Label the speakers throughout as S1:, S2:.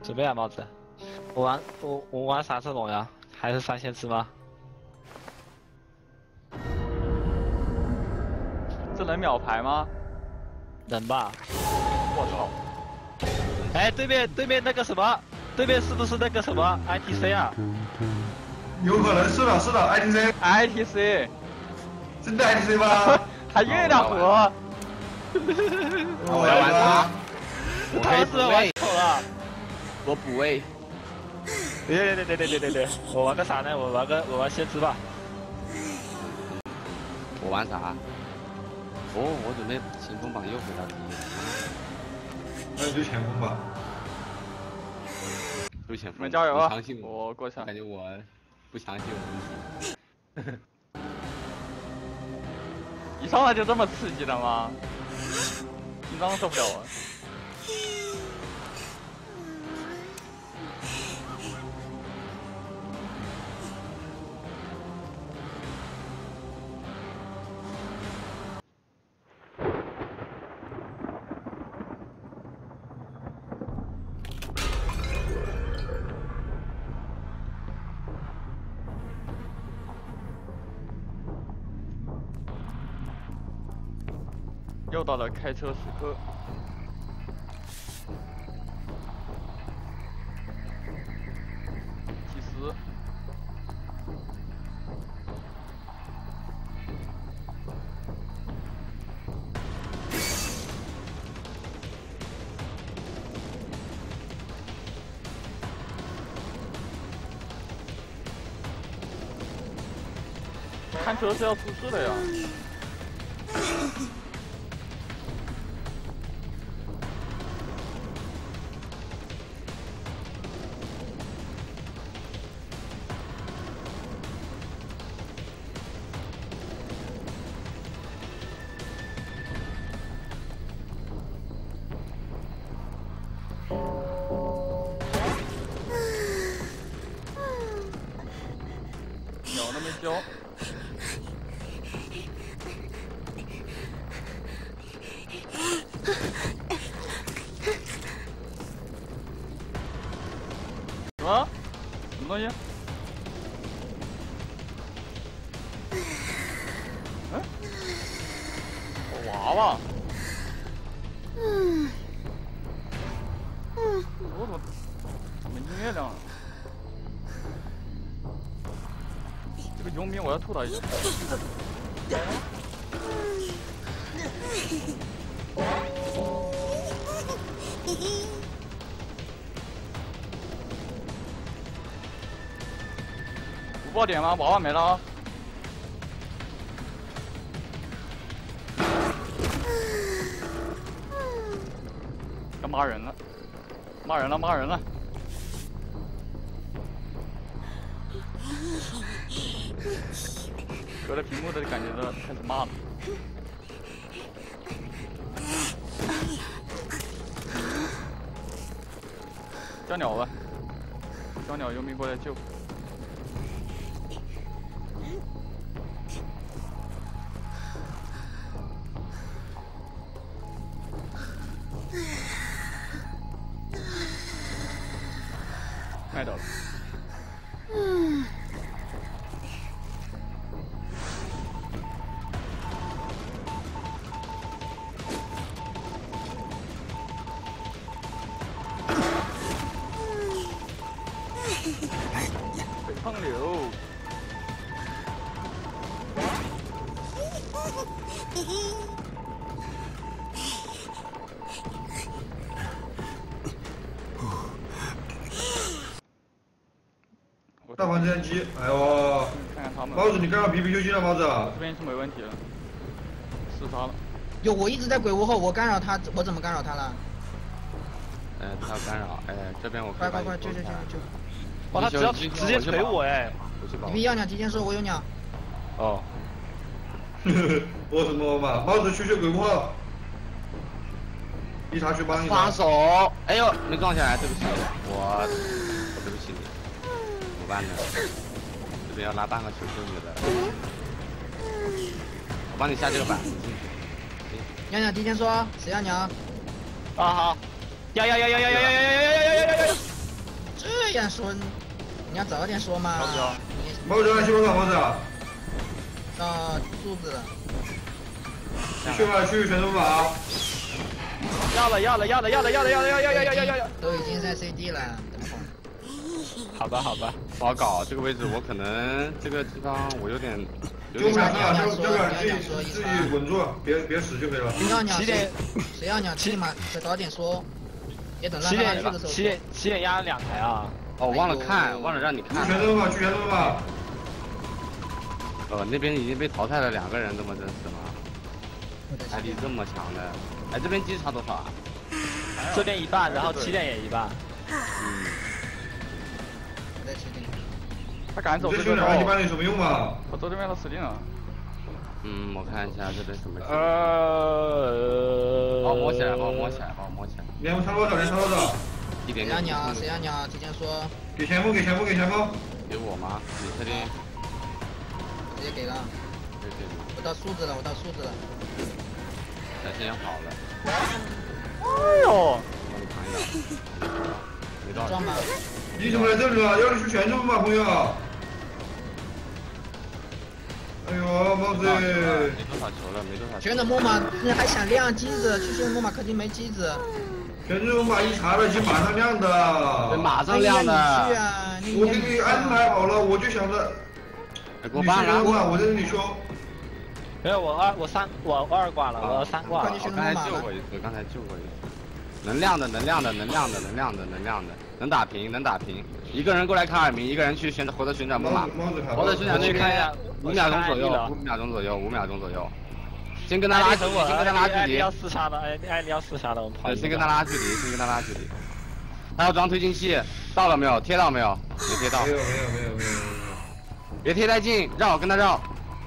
S1: 准备啊，帽子。我玩啥阵容呀？还是3线支吗？
S2: 这能秒排吗？
S1: 能吧？
S2: 我操！
S1: 哎，对面那个什么，对面是不是那个什么 ITC 啊？
S3: 有可能是的
S2: ITC，
S3: 真的 ITC 吗？
S2: 还月亮河。
S3: 我要玩啥？
S1: 他是玩丑了。
S4: 我补位。
S1: 对，我玩个啥呢？我玩先知吧。
S4: 我玩啥？哦，我准备前锋榜又回到第一。
S3: 那就前锋吧。
S4: 就前锋。
S2: 你们加油啊！
S4: 相信
S2: 我过去了。
S4: 感觉我不相信我自己。
S2: 一上来就这么刺激的吗？紧张受不了啊！又到了开车时刻。计时。看车是要出事的呀！鸟都没交。啊？什么东西？嗯？我娃娃。我怎么音乐亮了？这个游民我要吐他一下。不爆点吗？娃娃没了。要骂人了，骂人了，骂人了！隔着屏幕的感觉都开始骂了。叫鸟吧，叫鸟游民过来救。卖到了。北方流。
S3: 大房间机，哎呦！
S2: 看看他们。
S3: 帽子，你干扰皮皮休息了，帽子。
S2: 这边是没问题的，四杀了。
S5: 有，我一直在鬼屋后，我干扰他，我怎么干扰他了？
S4: 他有干扰，这边我
S5: 快，救！
S1: 哇，他只要直接锤我哎！
S5: 你别要鸟，提前说我有鸟。
S4: 哦。
S3: 我什么嘛？帽子去鬼屋后。一查去帮你。
S4: 放手！哎呦，没撞下来，对不起，我对不起你。怎么办呢？这边要拉半个球救你的。我帮你下这个板。
S5: 鸟鸟提前说，谁要鸟？
S1: 啊好。呀！
S5: 点说，你要早点说嘛。
S3: 帽子啊，去不帽子啊？
S5: 到柱子了。
S3: 去吧，去全都马。
S2: 要了！
S5: 都已经在 CD 了，等会儿。
S1: 好吧，好吧。
S4: 不好搞，这个位置我可能这个地方我有点
S3: 就不想上，就自己稳住，别死就可以了。
S5: 要鸟谁要鸟骑马，早点说。也等让他去的时候。
S1: 起点压了2台啊。
S4: 哦，忘了看，忘了让你看。
S3: 去全都马，去全都马。
S4: 那边已经被淘汰了2个人，这么真实吗？艾丽这么强的，哎，这边机差多少啊？
S1: 这边1半，然后起点也1半。
S5: 在起点。
S2: 他赶走
S3: 这兄弟2般有什么用嘛？
S2: 我走这边都死定了。
S4: 我看一下这边什么。
S2: 把
S4: 我摸起来。
S3: 连差多少？
S4: 一点点。
S5: 谁要鸟？提前说。
S3: 给前锋。
S4: 给我吗？你确定？
S5: 直接给了。
S4: 对。
S5: 我到数字了。
S4: 咱先好了。
S2: 哎呦！
S4: 帮你扛一打。没多少。
S5: 撞吗？
S3: 你怎么来这里了？要去全都马，朋友。哎呦，帽子！
S4: 没多少球了。
S5: 全都木马，还想亮机子？去全木马肯定没机子。
S3: 全都马一查了，就马上亮的。
S4: 马上亮的。
S3: 我给你安排好了，我就想着。
S4: 给我办了。
S3: 我在这里修。
S1: 没有，我2挂了，我3挂了。
S4: 我刚才救过一次。能亮的，能打平。一个人过来看2名，一个人去活的旋转木马。活的旋转去看一下，5秒钟左右。先跟他拉距离，
S1: 艾丽要4杀了，我跑。
S4: 先跟他拉距离。他要装推进器，到了没有？贴到没有？没贴到。
S3: 没有。
S4: 别贴太近，跟他绕。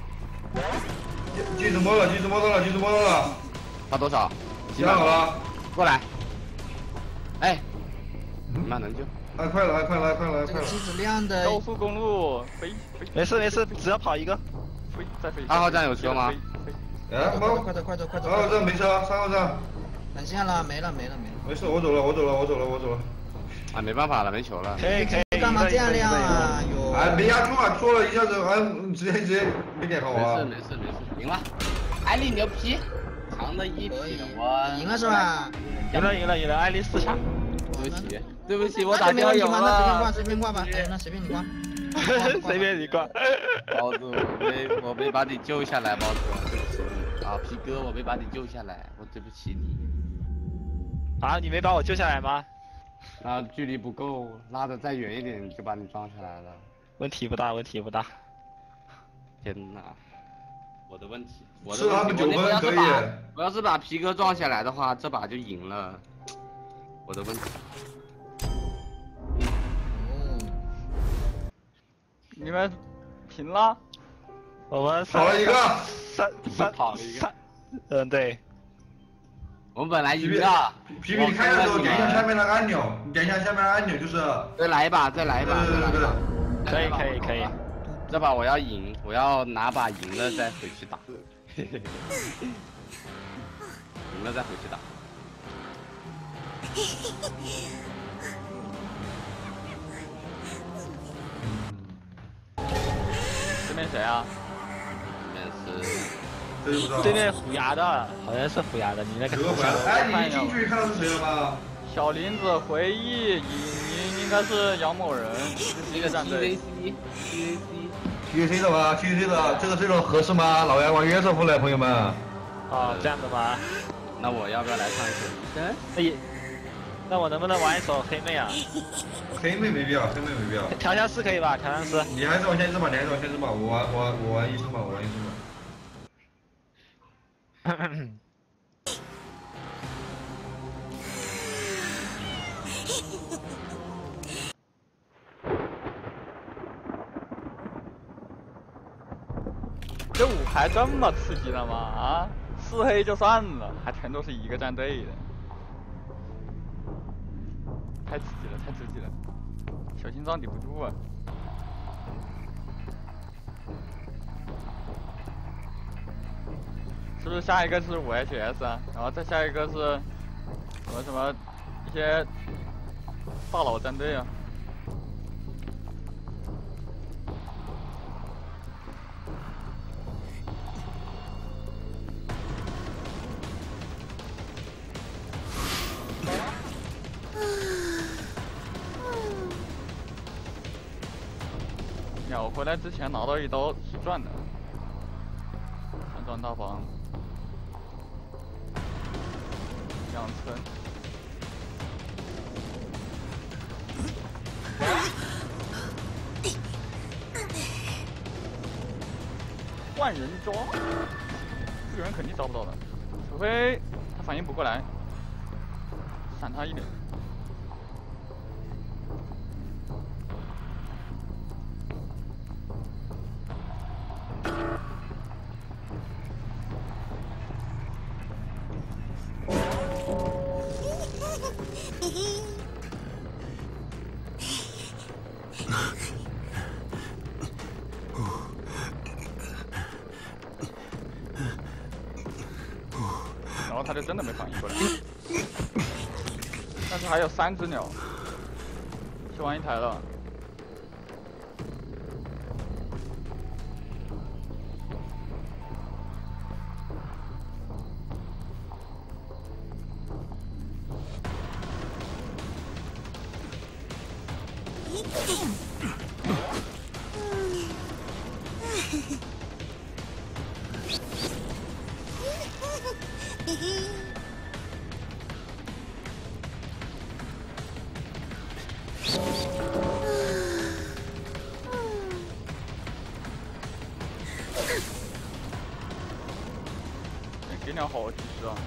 S3: 机子摸到了。
S4: 他多少？
S3: 想好了。
S4: 过来。哎，你妈能救？
S3: 快了。
S5: 这个机子亮的。
S2: 高速公路飞。
S1: 没事，只要跑一个。
S2: 再飞。
S4: 2号站有车吗？
S5: 快走！2
S3: 号站没车，3号站。
S5: 等线了，没了。
S3: 没事，我走了。
S4: 啊，没办法了，没球了。
S1: 可以。
S5: 干嘛这样亮啊？
S3: 没压住啊，错了一下子，直接没点好啊。
S4: 没事，赢了。艾丽牛皮，强的一批，我
S5: 赢了是吧？
S1: 赢了，艾丽4杀。
S4: 对不起，我打掉油了。
S5: 那随便挂吧，那随便你挂。
S1: 随便你挂。
S4: 包子，我没把你救下来，包子，对不起你啊，皮哥，我没把你救下来，我对不起你。
S1: 啊，你没把我救下来吗？
S4: 那距离不够，拉得再远一点就把你撞下来了。
S1: 问题不大。
S4: 天哪，我的问题，
S3: 他们9分可以。
S4: 我要是把皮哥撞下来的话，这把就赢了。我的问题。
S2: 你们平了？
S1: 我们
S3: 跑了一个。
S4: 跑了一个。
S1: 对。
S4: 我们本来赢了。
S3: 皮皮，你开的时候点一下下面的按钮，就是。
S4: 再来一把。
S3: 对。
S1: 可以。
S4: 这把我要赢，我要拿把赢了再回去打。赢了再回去打。
S2: 这边谁啊？
S1: 对面虎牙的，好像是虎牙的，你那个。
S3: 哎，你一进去看到是谁了吗？
S2: 小林子回忆应该是杨某人，一个战队。
S3: TVC 的吧，TVC 的，这种合适吗？老杨玩约瑟夫了，朋友们。
S1: 哦，这样的吗？
S4: 那我要不要来上一首？
S1: 那我能不能玩一首黑妹啊？
S3: 黑妹没必要。
S1: 调香师可以吧？调香师。
S3: 你还是往前一只吧，我玩一只吧。
S2: 这5排这么刺激的吗？啊，4黑就算了，还全都是一个战队的，太刺激了，小心脏抵不住啊！是不是下一个是5HS 啊？然后再下一个是什么一些大佬战队啊？ 秒回来之前拿到一刀是赚的，三张大方，养成。万人抓，这个人肯定抓不到的，除非他反应不过来，闪他一点。然后他就真的没反应过来，但是还有3只鸟，修完1台了。给鸟好及时啊！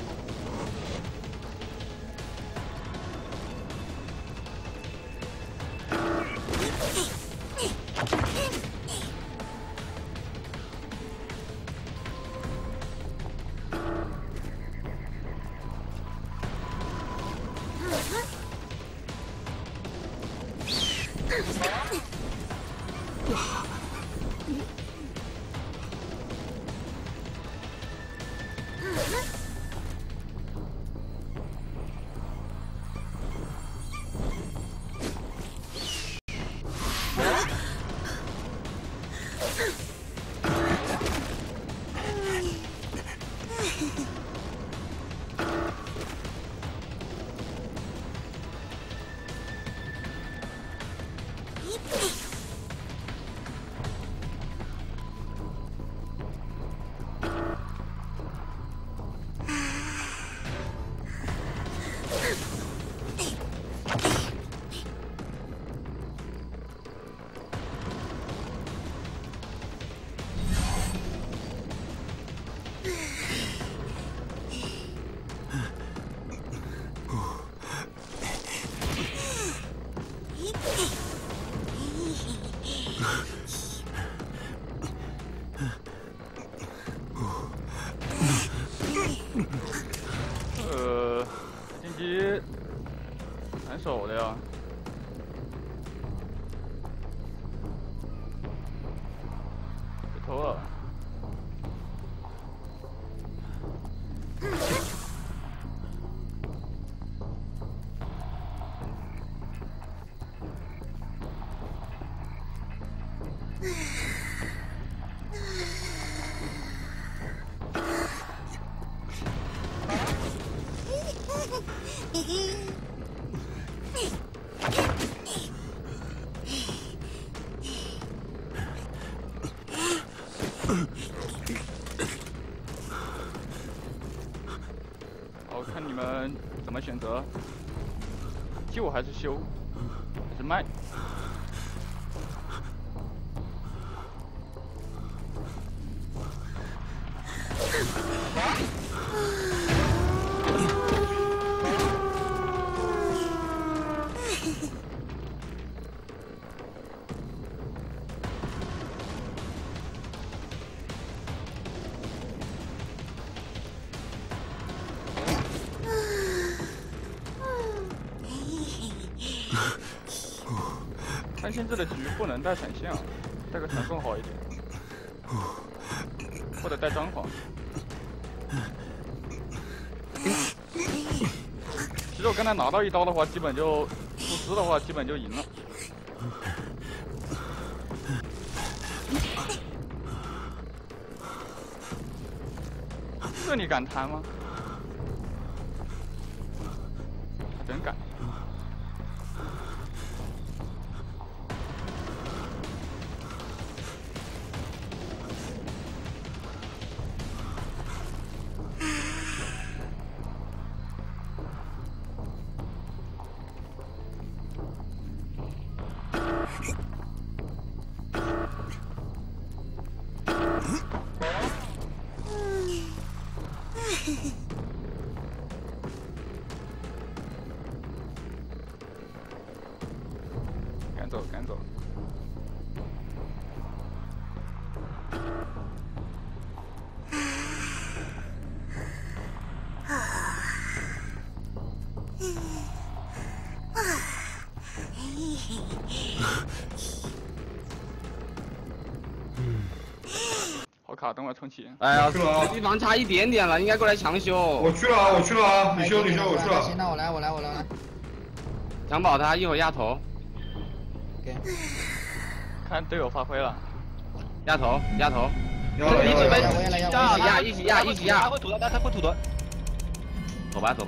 S2: 进击难守的呀。被偷了。好，看你们怎么选择，救还是修，还是卖？三星制的局不能带闪现啊，带个传送好一点，或者带张皇。其实我刚才拿到一刀的话，基本就不失的话，基本就赢了。这你敢贪吗？还真敢。 走，赶走。好卡，等会儿重启。
S4: 哎呀，
S3: 去了啊
S4: 地方差一点点了，应该过来强修。
S3: 我去了啊，我去了啊，你修，我去
S5: 行，
S3: 了。
S5: 那我来。
S4: 想保他，一会儿压头，
S5: 给，
S2: 看队友发挥了。
S4: 压头。
S3: 要了
S4: 一起被
S5: 我也来
S4: 一起压。
S1: 他会土的，他会土的。
S4: 走吧。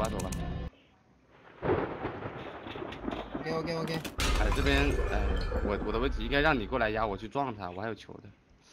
S5: 给。
S4: 哎，这边我的位置应该让你过来压，我去撞他，我还有球的。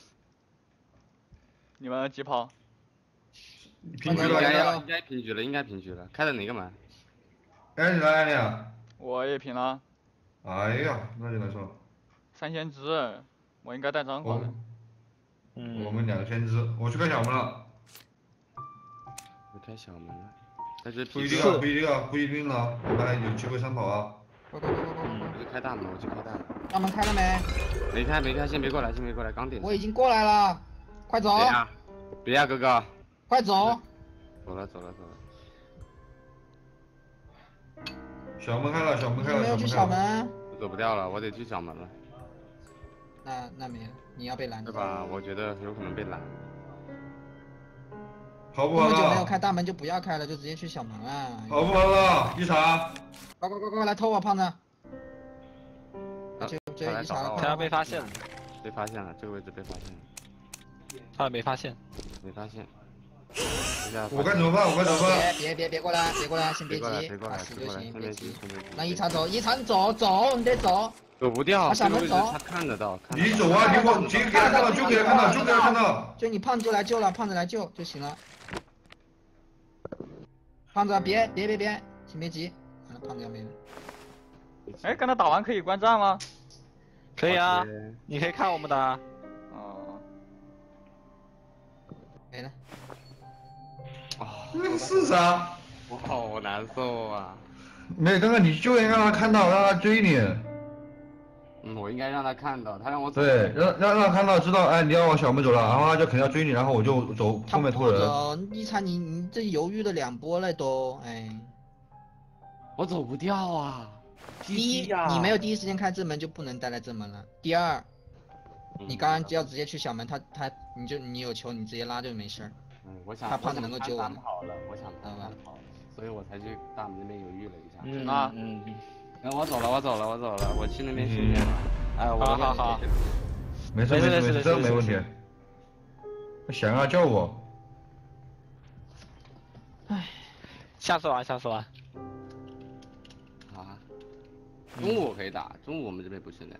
S2: 你们几跑？
S3: 平局
S4: 应该
S3: 了，
S4: 应该平局了。开的哪个门？
S3: 哎，你来呀？
S2: 我也平了。
S3: 哎呀，那就难受了。
S2: 3先知，我应该带张狂的。
S3: 我们2个先知，我去开小门了。
S4: 我开小门了，但是
S3: 不一定了，我们还有机会3跑啊。
S5: 快！
S4: 我去开大门。
S5: 大门开了没？
S4: 没开，先别过来，刚点。
S5: 我已经过来了，快走！
S4: 别呀，哥哥。
S5: 快走！
S4: 走了。
S3: 小门开了。
S5: 你没有去小门？
S4: 我走不掉了，我得去小门了。
S5: 那没了，你要被拦
S4: 对吧？我觉得有可能被拦。
S3: 好不好
S5: 那么久没有
S3: 了？
S5: 开大门就不要开了，就直接去小门啊！
S3: 好不好了？一查。
S5: 快来偷我胖子！追一查，
S1: 他要被发现了。
S4: 被发现了，这个位置被发现了。
S1: 他没发现。
S3: 我该怎么办？
S5: 别过来，先别急，
S4: 别过来，
S5: 别急。让一查走，你得走。
S4: 走不掉，
S5: 小门走，
S4: 他看得到。
S3: 你走啊，你往直接给他看到，就给他看到。
S5: 就你胖子来救了，胖子来救就行了。胖子别，先别急，胖子要没了。
S2: 哎，跟他打完可以观战吗？
S1: 可以啊，你可以看我们的。
S2: 哦。
S5: 没了。
S3: 那个是啥？
S4: 我好难受啊！
S3: 没有，刚刚你就应该让他看到，让他追你。
S4: 我应该让他看到，他让我走。
S3: 对，让他看到，知道，哎，你要往小门走了，然后他就肯定要追你，然后我就走后面拖人。
S5: 一查你这犹豫了2波了都，哎。
S4: 我走不掉啊！
S5: 第一，你没有第一时间开正门就不能待在正门了。第二，你刚刚要直接去小门，你有球你直接拉就没事儿。
S4: 我想
S5: 他胖子能够救我们。
S4: 我想他跑了，所以我才去大门那边犹豫了一下。
S2: 那
S4: 我走了，我去那边训练了。哎，
S1: 好。
S3: 没事，这没问题。想要叫我。
S1: 唉，下次玩。
S4: 啊。中午我可以打，中午我们这边不训练。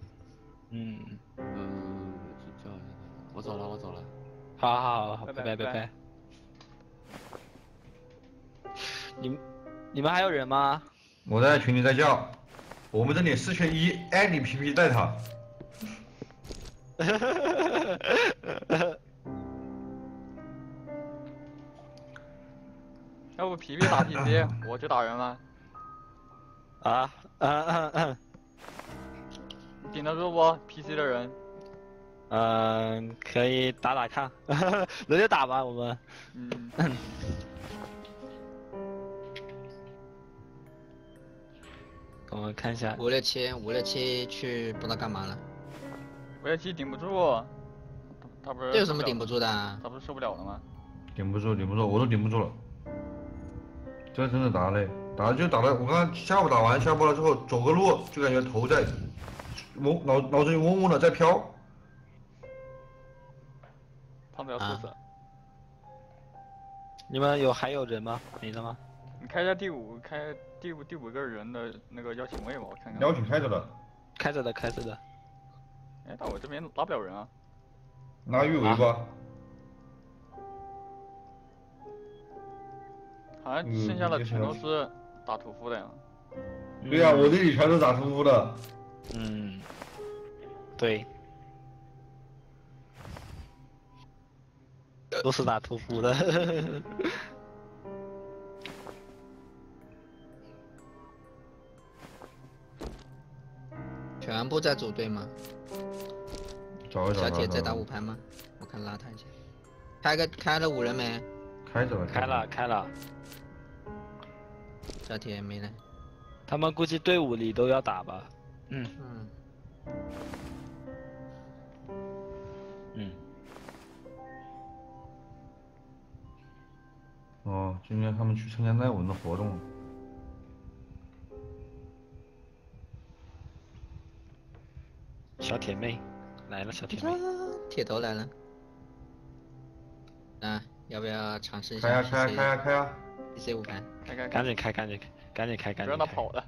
S4: 我走了。
S1: 好，拜。你们还有人吗？
S3: 我在群里在叫，我们这里4缺1，哎，你皮皮带他。
S2: 要不皮皮打 PC， 我去打人了。你顶得住不 ？PC 的人？
S1: 可以打看，轮流打吧，我们。我们看一下
S5: 567去不知道干嘛了。
S2: 567顶不住，他不是？
S5: 这有什么顶不住的？
S2: 他不是受不了了吗？
S3: 顶不住，我都顶不住了。这真的打累，打了，我刚刚下午打完下播了之后，走个路就感觉头在脑子里嗡嗡的在飘。
S2: 胖子要猝死。
S1: 你们还有人吗？没了吗？
S2: 你开一下第五个人的那个邀请位吧，我看看。
S3: 邀请开着的。
S1: 开着的。
S2: 哎，但我这边拉不了人啊。
S3: 拉玉维吧。
S2: 好像剩下的全都是打屠夫的呀。
S3: 对呀，我这里全都打屠夫的。
S1: 对。都是打屠夫的。
S5: 全部在组队吗？
S3: 找一找。
S5: 小铁在打5排吗？我看拉他一下。开了5人没？
S3: 开着了。
S1: 开了。
S5: 小铁没来。
S1: 他们估计队伍里都要打吧？嗯。
S3: 哦，今天他们去参加奈文的活动了。
S1: 小铁妹来了，小铁妹。
S5: 铁头来了。啊，要不要尝试一下？
S3: 开呀
S5: ！PC 5排。
S1: 赶紧开！
S2: 不让他跑了。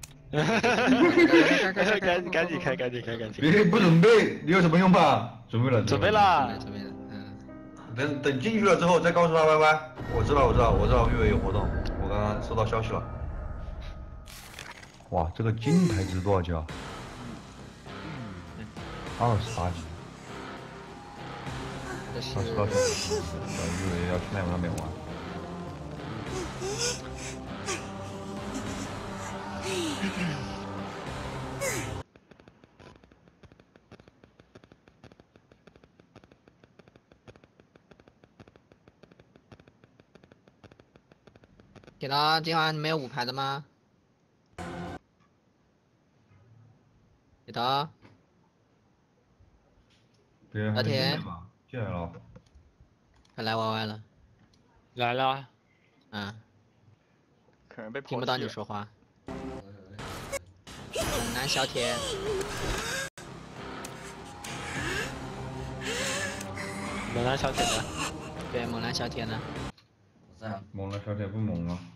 S1: 赶紧开！
S3: 别不准备，你有什么用吧？准备了。
S5: 准备了。
S3: 等进去了之后再告诉他拜拜。我知道玉伟有活动，我刚刚收到消息了。哇，这个金牌值多少级啊？28级。28级。小玉伟要去奈文那边玩。
S5: 铁头，今晚没有5排的吗？铁头。
S3: 对，
S5: 老铁。
S3: 进来了。
S5: 他来 YY 了。
S1: 来了。
S2: 可能被
S5: 听不到你说话。猛男小铁。
S1: 猛男小铁呢？
S5: 对，猛男小铁呢？
S3: 猛男小铁不猛啊。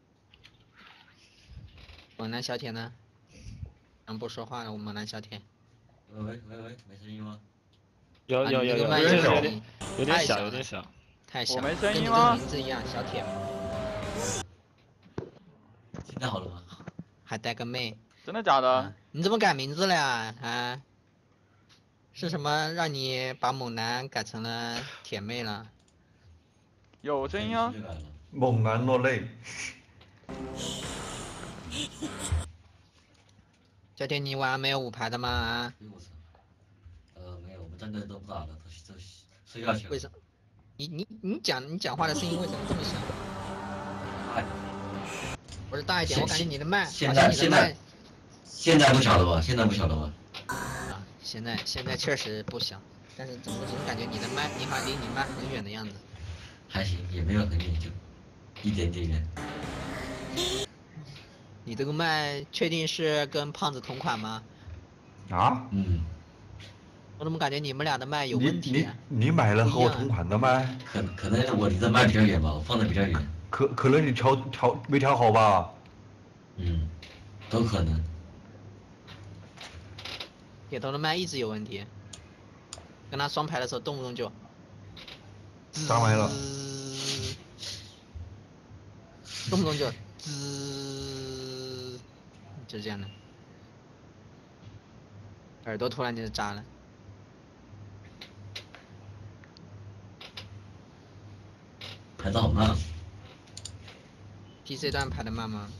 S5: 猛男小铁呢？不说话了，我猛男小铁。
S6: 喂，没声音吗？
S1: 有点小。
S5: 太小。
S2: 我没声音
S5: 吗？跟你这名字一样，小铁。
S6: 现在好了吗？
S5: 还带个妹。
S2: 真的假的？
S5: 你怎么改名字了呀？啊？是什么让你把猛男改成了铁妹了？
S2: 有声音啊！
S3: 猛男落泪。
S5: 小铁，你晚上没有5排的吗？啊？
S6: 没有，我们战队都不打了，都睡觉去了。
S5: 为什么？你讲话的声音为什么这么小？不是大一点，我感觉你的麦，
S6: 现在不小了吧？现在不小了吧？
S5: 啊，现在确实不小，但是总感觉你的麦，你好像离你麦很远的样子。
S6: 还行，也没有很远，就一点点远。
S5: 你这个麦确定是跟胖子同款吗？
S3: 啊？
S5: 我怎么感觉你们俩的麦有问题啊？
S3: 你买了和我同款的麦？
S6: 可能我离的麦比较远吧，我放的比较远。
S3: 可能你没调好吧？
S6: 都可能。
S5: 铁头的麦一直有问题，跟他双排的时候动不动就。
S3: 杀麦了。
S5: 动不动就就是这样的，耳朵突然间就扎了。
S6: 排的好慢。
S5: PC 段排的慢吗？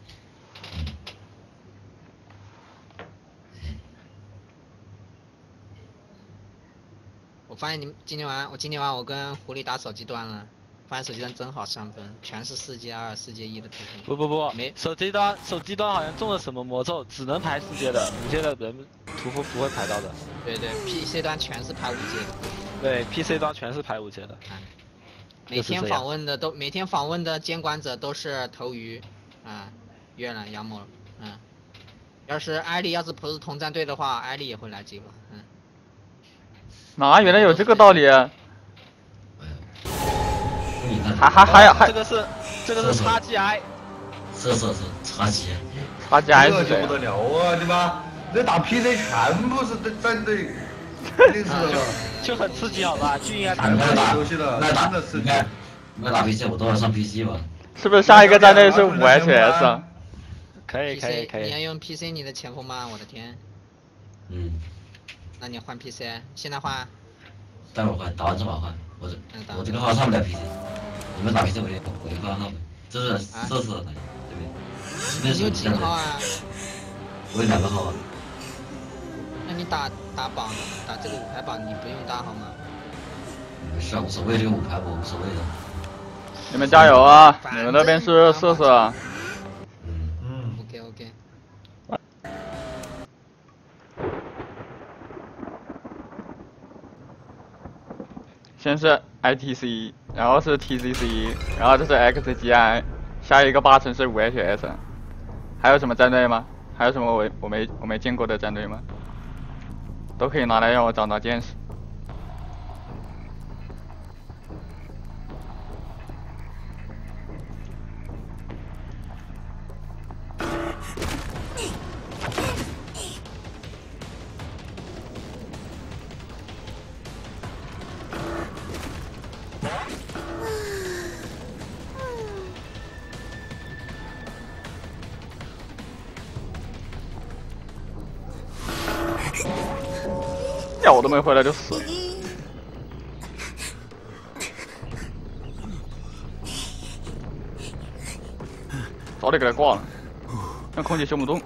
S5: 我发现你们今天晚我跟狐狸打手机端了，发现手机端真好上分，全是4阶2、4阶1的图片。
S1: 不，
S5: 没
S1: 手机端好像中了什么魔咒，只能排4阶的，5阶的人图不会排到的。
S5: 对，PC 端全是排5阶的。
S1: 对 ，PC 端全是排5阶的。
S5: 每天访问的监管者都是头鱼，月亮杨某，要是艾丽不是同战队的话，艾丽也会来接我，
S2: 原来有这个道理。还
S1: 这个是叉 GI。
S6: 是叉 GI。
S2: 叉 GI 是
S3: 谁？不得了啊！对吧？这打 PC 全部是战队，肯定是的。
S1: 就很刺激，好吧？就应该打
S3: 游戏的，真的刺激。
S6: 你们打 PC，我都要上 PC 吧？
S2: 是不是下一个战队是5HS？
S1: 可以。
S5: 你要用 PC 你的前锋吗？我的天。那你换 PC， 现在换？
S6: 待会儿换，打完这把换。我这个号上不了 PC， 你们打 PC 我就号上。这是测试的，对不对？
S5: 你有几个号啊？
S6: 我有2个号啊。
S5: 打榜，打这个5排榜，你不用打好吗？
S6: 没事啊，无所谓，这个5排我无所谓的。
S2: 你们加油啊！你们那边是瑟瑟。
S3: 嗯。
S5: OK。
S2: 先是 ITC， 然后是 TCC， 然后这是 XGI， 下一个8成是5HS。还有什么战队吗？还有什么我没见过的战队吗？都可以拿来让我长见识。鸟都没回来就死了。早点给他挂了，让空姐修不动。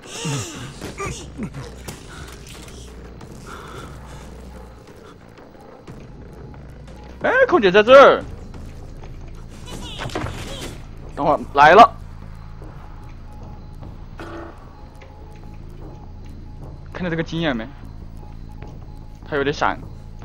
S2: 哎，空姐在这儿，等会儿来了，看到这个经验没？他有点闪。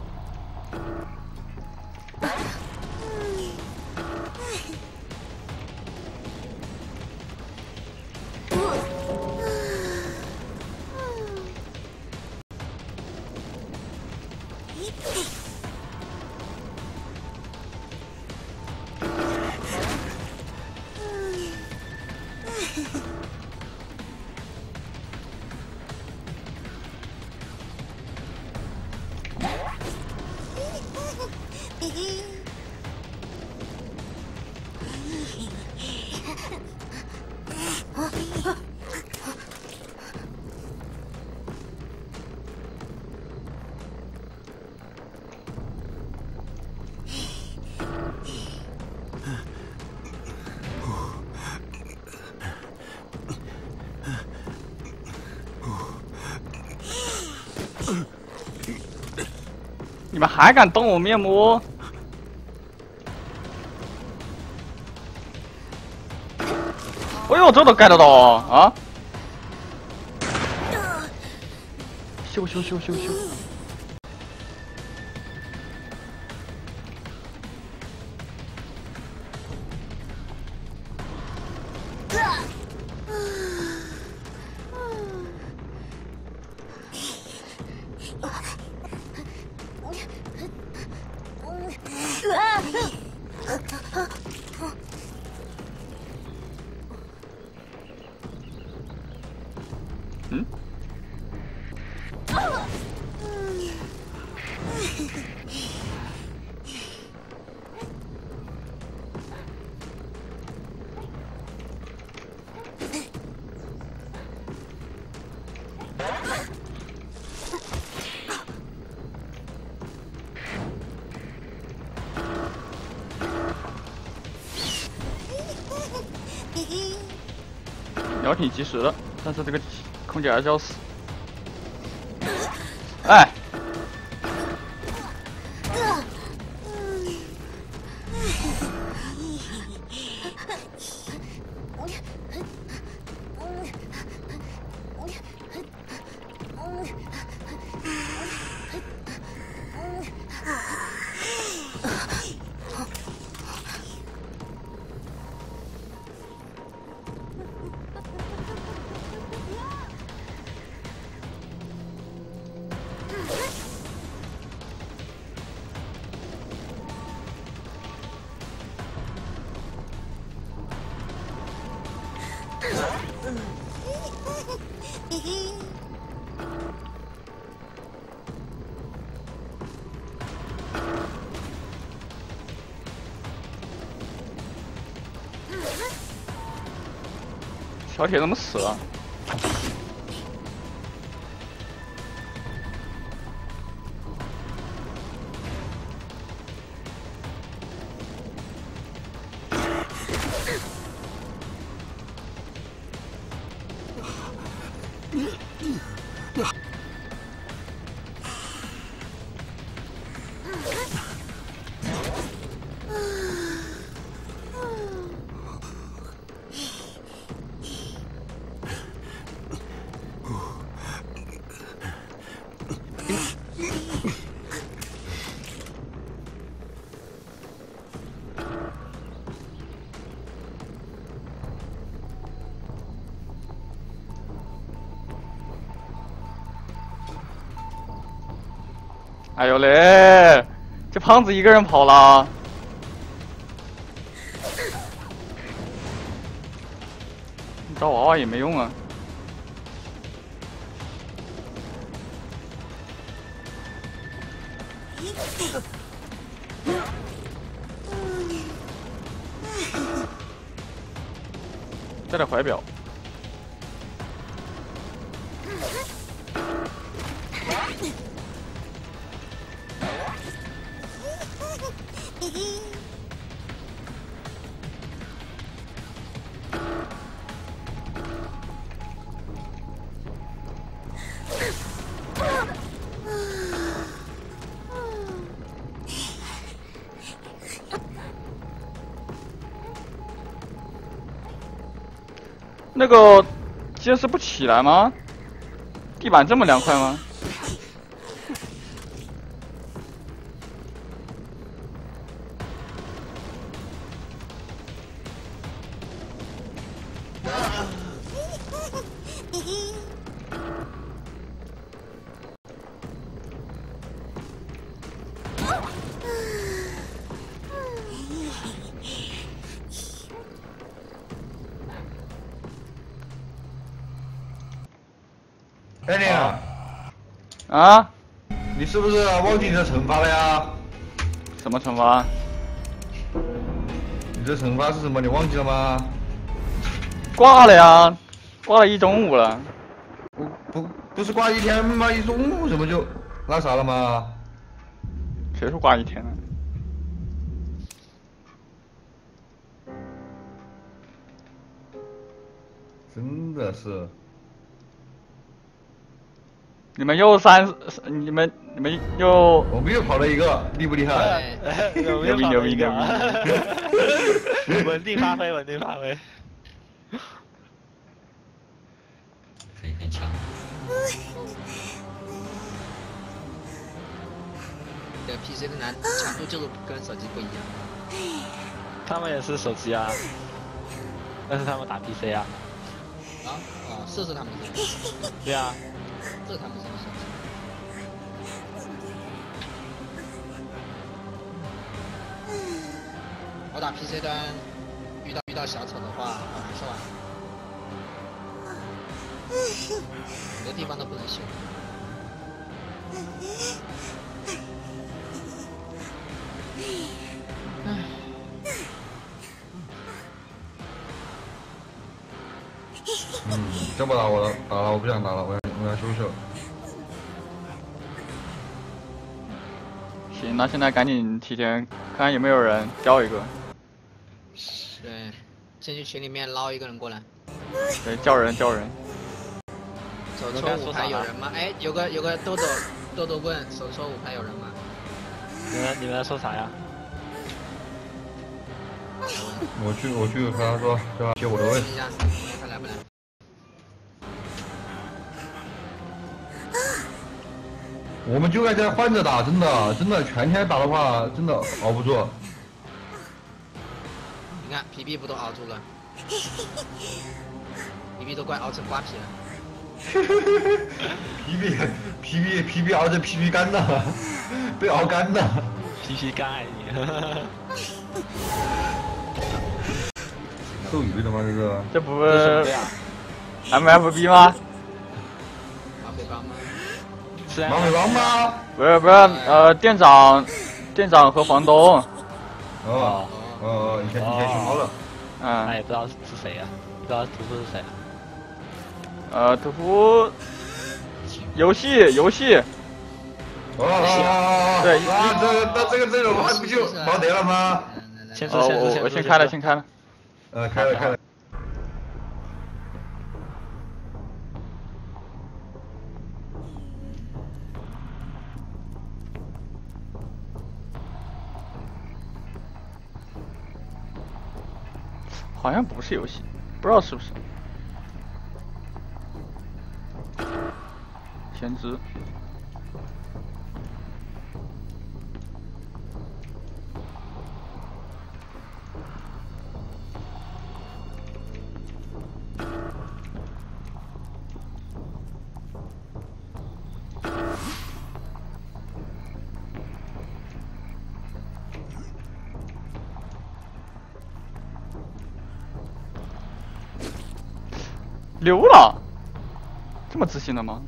S2: 你们还敢动我面膜？哎呦，这都盖得到啊！修！嗯？聊挺及时的，但是这个空姐还是要死。哎！小铁怎么死了？ 哎呦嘞，这胖子一个人跑了。你找娃娃也没用啊。带点怀表。那个监视不起来吗？地板这么凉快吗？
S3: 哎你啊，
S2: 啊？
S3: 你是不是忘记你的惩罚了呀？
S2: 什么惩罚？
S3: 你的惩罚是什么？你忘记了吗？
S2: 挂了呀，挂了一中午了。
S3: 不是挂一天吗？一中午怎么就那啥了吗？
S2: 谁说挂一天呢？
S3: 真的是。
S2: 你们又你们又，
S3: 我们又跑了一个，厉不厉害？
S1: 牛
S2: 逼牛逼牛逼！
S1: 稳定发挥，稳定发挥。
S6: 很强。
S5: 这个 PC 的强度就是跟手机不一样。
S1: 他们也是手机啊，但是他们打 PC 啊。
S5: 啊？哦，是他们的。
S1: 对啊。
S5: 这他们是手机。我打 PC 端遇到小丑的话，好难受啊。很多地方都不能修。
S3: 这不打我了，打了我不想打了，我要休息了。
S2: 行，那现在赶紧提前看看有没有人交一个。
S5: 对，先去群里面捞一个人过来。
S2: 对，叫人。
S5: 手抽5排有人吗？哎，有个豆豆问手抽5排有人吗？
S1: 你们说啥呀？
S3: 我去和他说，是吧？接我的位。
S5: 一下，他来不来？
S3: 我们就该这样换着打，真的，全天打的话，真的熬不住。
S5: 你看皮皮不都熬住了？皮皮都快熬成瓜皮了。皮皮熬成皮皮干了，被熬干了。
S1: 皮皮干你。
S3: 斗鱼的吗？
S2: 这不是 MFB 吗？
S5: 马匪帮吗？
S3: 马匪帮吗？
S2: 不是，店长和房东。
S3: 以前学好了。
S1: 那也不知道是谁呀，不知道屠夫是谁
S2: 啊？屠夫游戏。对，
S3: 那这个我还不就没得了吗？
S2: 我先开了。
S3: 开了。
S2: 好像不是游戏，不知道是不是。先知。 溜了，这么自信的吗？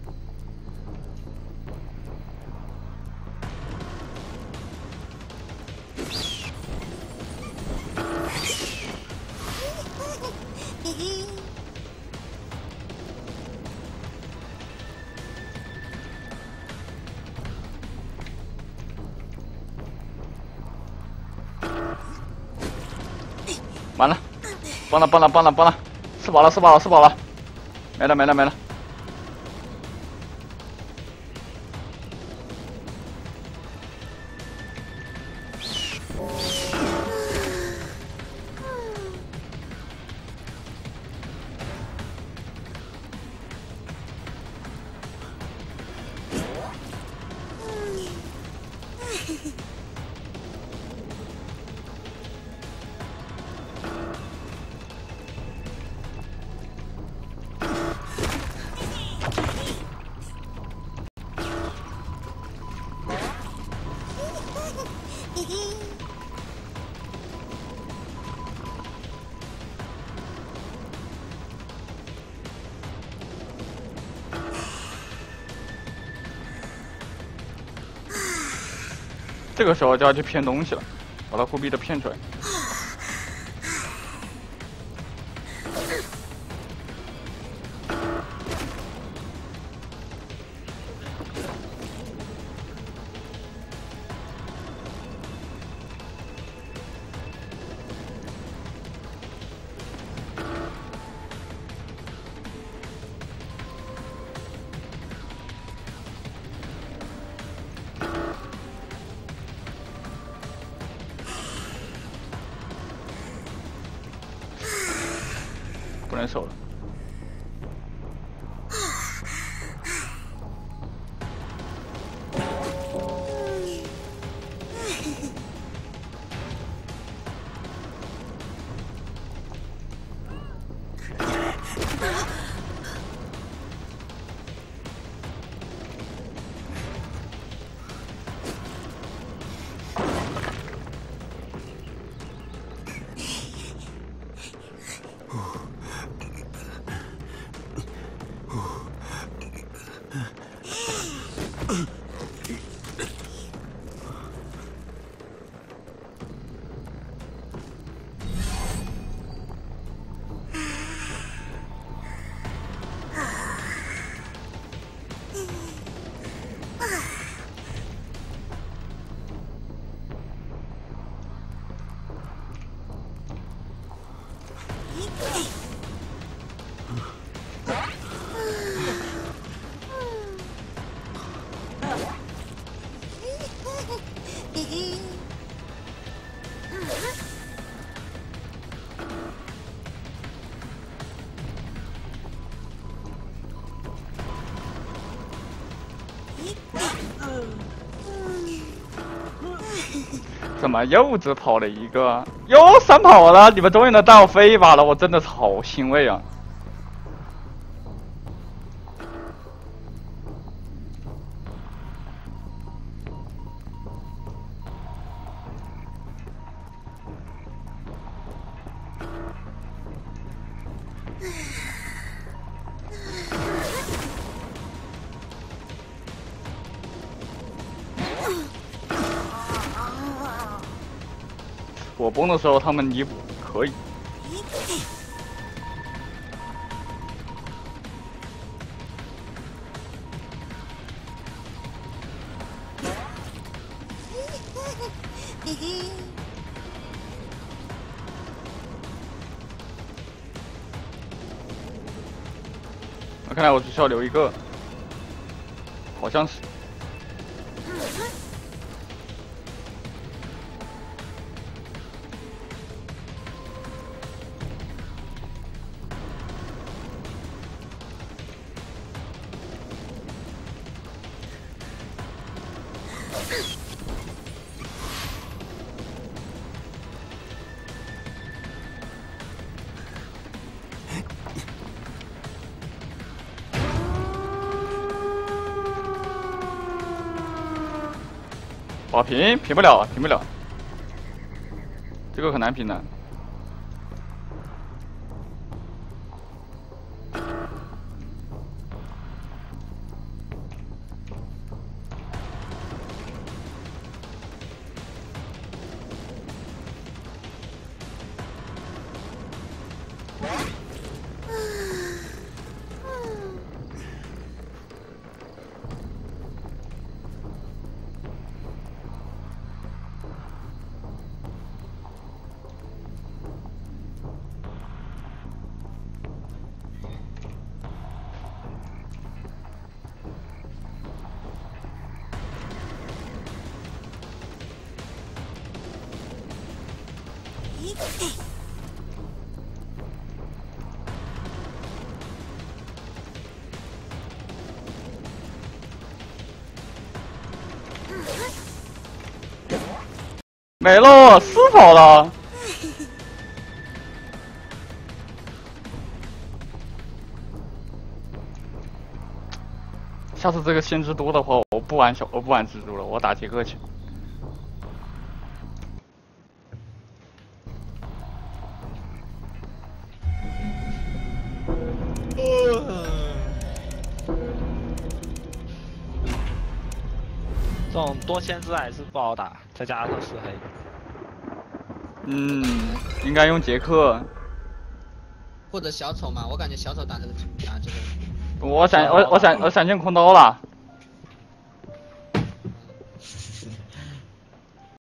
S2: 完了，崩了，吃饱了，没了。这个时候就要去骗东西了，把他忽必的骗出来。不能守了。怎么又只跑了一个？又3跑了！你们终于能带我飞一把了，我真的是好欣慰啊！我崩的时候，他们弥补可以。那看来我只需要留一个，好像是。哇，平不了，平不了，这个很难平的。 没了，死跑了。下次这个限制多的话，我不玩蜘蛛了，我打杰克去。
S1: 这种多限制还是不好打，再加上是黑。
S2: 应该用杰克
S5: 或者小丑嘛，我感觉小丑打这个。
S2: 我闪现空刀了。